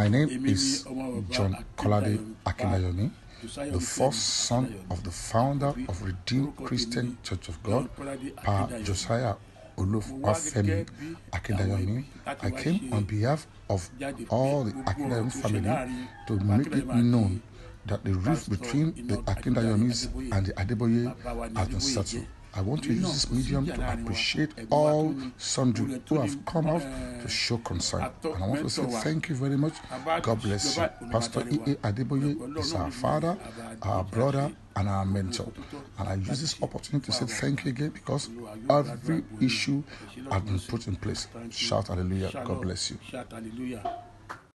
name is John Kolade Akindayomi, the first son of the founder of Redeemed Christian Church of God, Pa Josiah Olufemi Akindayomi. I came on behalf of all the Akindayomi family to make it known that the rift between the Akindayomis and the Adeboye has been settled. I want to use this medium to appreciate all sundry who have come out to show concern. And I want to say thank you very much. God bless you. Pastor E.A. Adeboye is our father, our brother, and our mentor. And I use this opportunity to say thank you again because every issue has been put in place. Shout hallelujah. God bless you.